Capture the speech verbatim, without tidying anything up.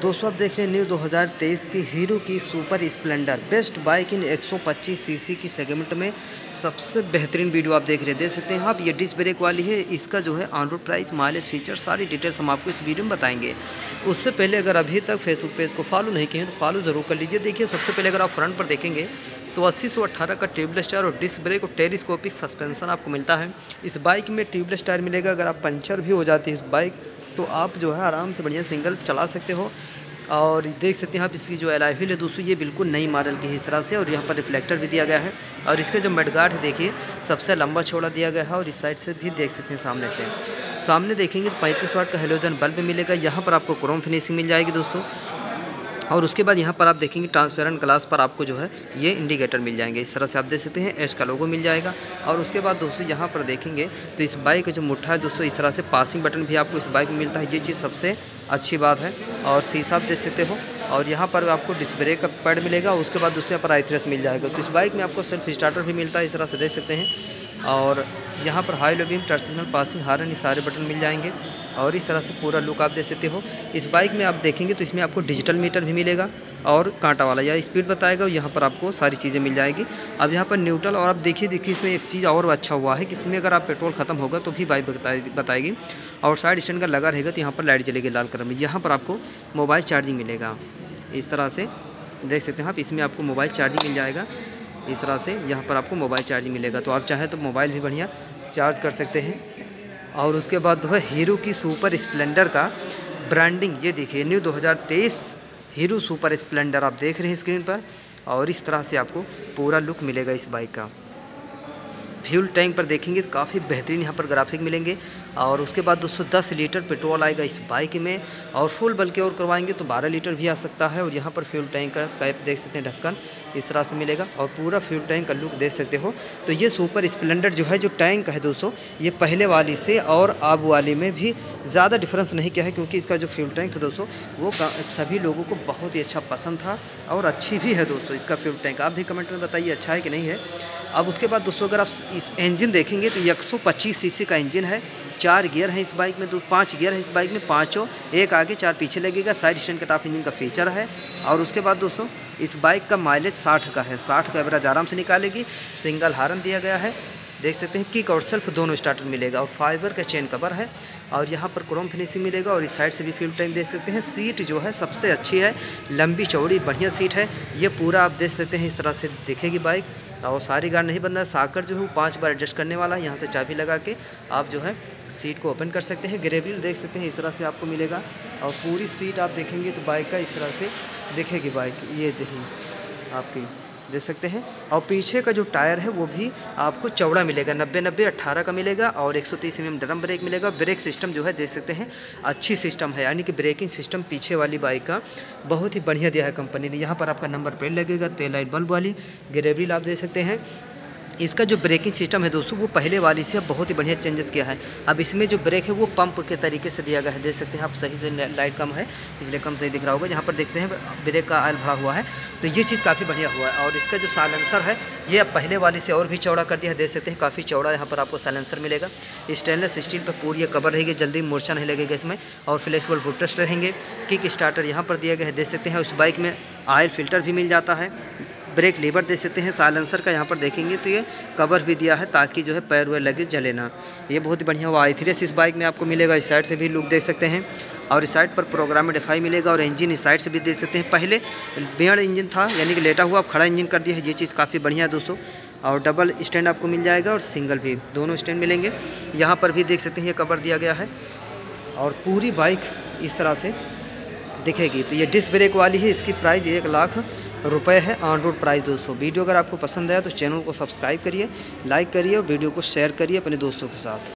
दोस्तों आप देख रहे हैं न्यू दो हज़ार तेईस की हीरो की super Splendor best bike in एक सौ पच्चीस सीसी की सेगमेंट में सबसे बेहतरीन वीडियो आप देख रहे हैं। देख सकते हैं आप, ये डिस्क ब्रेक वाली है। इसका जो है on road price, mileage, feature, सारी डिटेल्स हम आपको इस वीडियो में बताएंगे। उससे पहले अगर अभी तक फेसबुक पेज को फॉलो नहीं किए हैं तो फॉलो ज़रूर कर लीजिए। देखिए सबसे पहले अगर आप फ्रंट पर देखेंगे तो अस्सी सौ अट्ठारह का ट्यूबलेस टायर और डिस्क ब्रेक और टेलीस्कोपिक सस्पेंशन आपको मिलता है। इस बाइक में ट्यूबलेस टायर मिलेगा। अगर आप पंचर भी हो जाती है इस बाइक तो आप जो है आराम से बढ़िया सिंगल चला सकते हो। और देख सकते हैं आप, इसकी जो एलॉय व्हील है दोस्तों ये बिल्कुल नई मॉडल की इस तरह से, और यहाँ पर रिफ्लेक्टर भी दिया गया है। और इसके जो मडगार्ड है देखिए सबसे लंबा चौड़ा दिया गया है। और इस साइड से भी देख सकते हैं, सामने से सामने देखेंगे तो पैंतीस वाट का हेलोजन बल्ब मिलेगा। यहाँ पर आपको क्रोम फिनिशिंग मिल जाएगी दोस्तों। और उसके बाद यहाँ पर आप देखेंगे ट्रांसपेरेंट ग्लास पर आपको जो है ये इंडिकेटर मिल जाएंगे। इस तरह से आप देख सकते हैं, एस का लोगो मिल जाएगा। और उसके बाद दोस्तों यहाँ पर देखेंगे तो इस बाइक का जो मुट्ठा है दोस्तों इस तरह से पासिंग बटन भी आपको इस बाइक में मिलता है। ये चीज़ सबसे अच्छी बात है। और शीशा आप देख सकते हो। और यहाँ पर आपको डिस्क ब्रेक का पैड मिलेगा। उसके बाद दूसरे पर आई थ्रेस मिल जाएगा। तो इस बाइक में आपको सेल्फ स्टार्टर भी मिलता है, इस तरह से देख सकते हैं। और यहाँ पर high low beam, touch signal, passing, horn, ये सारे बटन मिल जाएंगे। और इस तरह से पूरा लुक आप देख सकते हो। इस बाइक में आप देखेंगे तो इसमें आपको डिजिटल मीटर भी मिलेगा और कांटा वाला या स्पीड बताएगा। और यहाँ पर आपको सारी चीज़ें मिल जाएगी। अब यहाँ पर न्यूट्रल, और आप देखिए देखिए इसमें एक चीज़ और अच्छा हुआ है कि इसमें अगर आप पेट्रोल ख़त्म होगा तो भी बाइक बताएगी। और साइड स्टैंड का लगा रहेगा तो यहाँ पर लाइट जलेगी लाल कलर में। यहाँ पर आपको मोबाइल चार्जिंग मिलेगा, इस तरह से देख सकते हैं आप। इसमें आपको मोबाइल चार्जिंग मिल जाएगा इस तरह से। यहाँ पर आपको मोबाइल चार्जिंग मिलेगा, तो आप चाहें तो मोबाइल भी बढ़िया चार्ज कर सकते हैं। और उसके बाद जो है हीरो की सुपर स्प्लेंडर का ब्रांडिंग, ये देखिए न्यू दो हज़ार तेईस हीरो सुपर स्प्लेंडर आप देख रहे हैं स्क्रीन पर। और इस तरह से आपको पूरा लुक मिलेगा इस बाइक का। फ्यूल टैंक पर देखेंगे तो काफ़ी बेहतरीन यहाँ पर ग्राफिक मिलेंगे। और उसके बाद दो सौ दस लीटर पेट्रोल आएगा इस बाइक में। और फुल बल्कि और करवाएंगे तो बारह लीटर भी आ सकता है। और यहाँ पर फ्यूल टैंक का कैप देख सकते हैं, ढक्कन इस तरह से मिलेगा। और पूरा फ्यूल टैंक का लुक देख सकते हो। तो ये सुपर स्प्लेंडर जो है, जो टैंक है दोस्तों, ये पहले वाली से और अब वाली में भी ज़्यादा डिफरेंस नहीं किया है। क्योंकि इसका जो फ्यूल टैंक है दोस्तों वो सभी लोगों को बहुत ही अच्छा पसंद था और अच्छी भी है दोस्तों इसका फ्यूल टैंक। आप भी कमेंट में बताइए अच्छा है कि नहीं है। अब उसके बाद दोस्तों अगर आप इस इंजन देखेंगे तो एक सौ पच्चीस सीसी का इंजन है। चार गियर है इस बाइक में, दो पाँच गियर है इस बाइक में, पाँचों, एक आगे चार पीछे लगेगा। साइड स्टैंड का टॉप इंजन का फीचर है। और उसके बाद दोस्तों इस बाइक का माइलेज साठ का है, साठ का एवरेज आराम से निकालेगी। सिंगल हार्न दिया गया है, देख सकते हैं। किक और सेल्फ दोनों स्टार्टर मिलेगा। और फाइबर का चेन कवर है। और यहाँ पर क्रोम फिनिशिंग मिलेगा। और इस साइड से भी फ्यूल टैंक देख सकते हैं। सीट जो है सबसे अच्छी है, लंबी चौड़ी बढ़िया सीट है। ये पूरा आप देख सकते हैं इस तरह से दिखेगी बाइक। और सारी गार्ड नहीं बंद है। साकर जो है वो पाँच बार एडजस्ट करने वाला है। यहाँ से चाबी लगा के आप जो है सीट को ओपन कर सकते हैं। ग्रेविल देख सकते हैं इस तरह से आपको मिलेगा। और पूरी सीट आप देखेंगे तो बाइक का इस तरह से दिखेगी बाइक। ये देखिए आपकी देख सकते हैं। और पीछे का जो टायर है वो भी आपको चौड़ा मिलेगा, नब्बे नब्बे अट्ठारह का मिलेगा। और एक सौ तीस एम एम ड्रम ब्रेक मिलेगा। ब्रेक सिस्टम जो है देख सकते हैं अच्छी सिस्टम है, यानी कि ब्रेकिंग सिस्टम पीछे वाली बाइक का बहुत ही बढ़िया दिया है कंपनी ने। यहाँ पर आपका नंबर प्लेट लगेगा, तेल लाइट बल्ब वाली। ग्रेविल आप देख सकते हैं। इसका जो ब्रेकिंग सिस्टम है दोस्तों वो पहले वाली से अब बहुत ही बढ़िया चेंजेस किया है। अब इसमें जो ब्रेक है वो पंप के तरीके से दिया गया है, देख सकते हैं आप। सही से लाइट कम है इसलिए कम सही दिख रहा होगा। यहाँ पर देखते हैं ब्रेक का ऑयल भरा हुआ है, तो ये चीज़ काफ़ी बढ़िया हुआ है। और इसका जो साइलेंसर है ये अब पहले वाली से और भी चौड़ा कर दिया है, देख सकते हैं काफ़ी चौड़ा यहाँ पर आपको साइलेंसर मिलेगा। स्टेनलेस स्टील पर पूरी ये कवर रहेगी, जल्दी मूर्छा नहीं लगेगा इसमें। और फ्लेक्सिबल फुट रेस्ट रहेंगे। किक स्टार्टर यहाँ पर दिया गया है, देख सकते हैं। उस बाइक में ऑयल फिल्टर भी मिल जाता है। ब्रेक लीवर देख सकते हैं। साइलेंसर का यहाँ पर देखेंगे तो ये कवर भी दिया है ताकि जो है पैर वैर लगे जले ना। ये बहुत ही बढ़िया हुआ। आई थ्रेस इस बाइक में आपको मिलेगा। इस साइड से भी लुक देख सकते हैं। और इस साइड पर प्रोग्राम एफआई मिलेगा। और इंजन इस साइड से भी देख सकते हैं। पहले बेड़ इंजन था, यानी कि लेटा हुआ, अब खड़ा इंजन कर दिया है। ये चीज़ काफ़ी बढ़िया है दोस्तों। और डबल स्टैंड आपको मिल जाएगा और सिंगल भी, दोनों स्टैंड मिलेंगे। यहाँ पर भी देख सकते हैं ये कवर दिया गया है। और पूरी बाइक इस तरह से दिखेगी। तो ये डिस्क ब्रेक वाली है। इसकी प्राइस एक लाख रुपए है ऑन रोड प्राइस दोस्तों। वीडियो अगर आपको पसंद आया तो चैनल को सब्सक्राइब करिए, लाइक करिए और वीडियो को शेयर करिए अपने दोस्तों के साथ।